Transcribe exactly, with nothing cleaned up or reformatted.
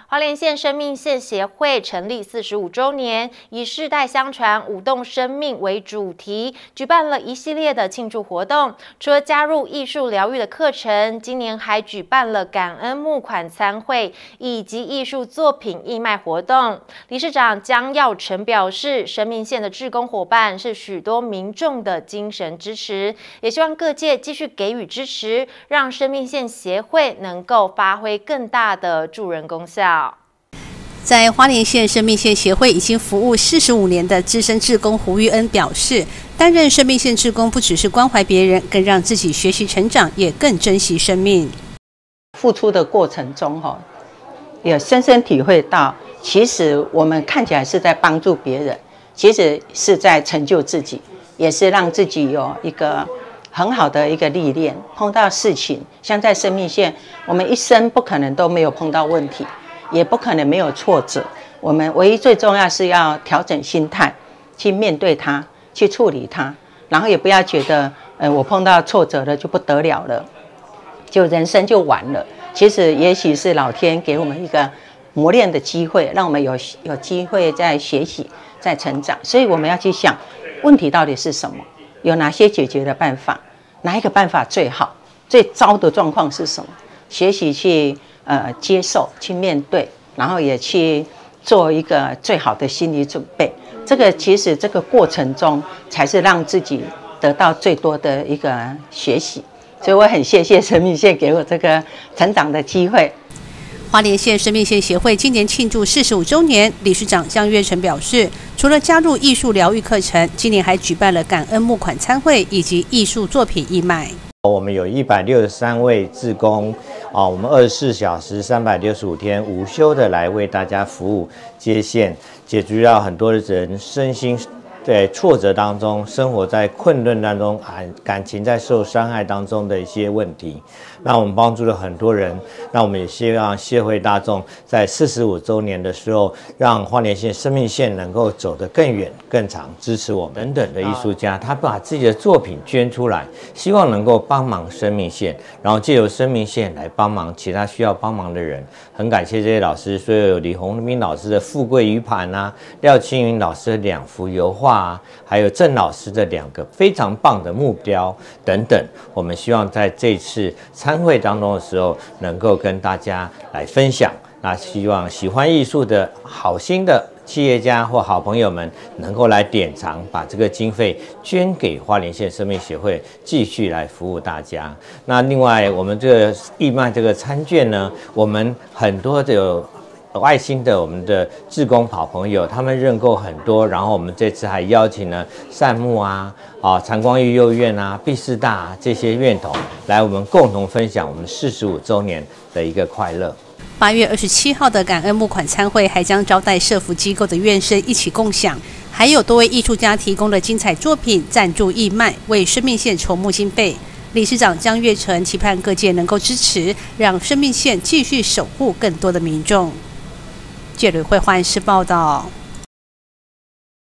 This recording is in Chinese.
花莲县生命线协会成立四十五周年，以世代相传、舞动生命为主题，举办了一系列的庆祝活动。除了加入艺术疗愈的课程，今年还举办了感恩募款餐会以及艺术作品义卖活动。理事长江耀成表示，生命线的志工伙伴是许多民众的精神支持，也希望各界继续给予支持，让生命线协会能够发挥更大的助人功效。 在花莲县生命线协会已经服务四十五年的资深志工胡玉恩表示，担任生命线志工不只是关怀别人，更让自己学习成长，也更珍惜生命。 付出的过程中，也深深体会到，其实我们看起来是在帮助别人，其实是在成就自己，也是让自己有一个很好的一个历练。碰到事情，像在生命线，我们一生不可能都没有碰到问题，也不可能没有挫折。我们唯一最重要是要调整心态，去面对它，去处理它，然后也不要觉得，呃，我碰到挫折了就不得了了，就人生就完了。其实也许是老天给我们一个磨练的机会，让我们有有机会在学习，在成长。所以我们要去想，问题到底是什么？有哪些解决的办法？哪一个办法最好？最糟的状况是什么？学习去呃接受，去面对，然后也去做一个最好的心理准备。这个其实这个过程中，才是让自己得到最多的一个学习。所以我很谢谢生命线给我这个成长的机会。 花莲县生命线协会今年庆祝四十五周年，理事长江月成表示，除了加入艺术疗愈课程，今年还举办了感恩募款餐会以及艺术作品义卖。 我们有一百六十三位志工啊，我们二十四小时、三百六十五天无休的来为大家服务、接线，解决到很多人身心在挫折当中，生活在困顿当中，感感情在受伤害当中的一些问题。那我们帮助了很多人，那我们也希望社会大众在四十五周年的时候，让花莲县生命线能够走得更远、更长，支持我们等等的艺术家，他把自己的作品捐出来，希望能够帮忙生命线，然后借由生命线来帮忙其他需要帮忙的人。很感谢这些老师，所以有李洪斌老师的《富贵鱼盘》啊，廖青云老师的两幅油画啊，还有郑老师的两个非常棒的目标等等。我们希望在这次参会当中的时候，能够跟大家来分享。那希望喜欢艺术的好心的企业家或好朋友们能够来典藏，把这个经费捐给花莲县生命协会，继续来服务大家。那另外，我们这个义卖这个餐券呢，我们很多的有爱心的我们的志工好朋友，他们认购很多，然后我们这次还邀请了善牧啊、啊长光育幼院啊、毕士大、啊、这些院童来，我们共同分享我们四十五周年的一个快乐。 八月二十七号的感恩募款餐会还将招待社福机构的院生一起共享，还有多位艺术家提供了精彩作品赞助义卖，为生命线筹募经费。理事长江月成期盼各界能够支持，让生命线继续守护更多的民众。记者会换视报道。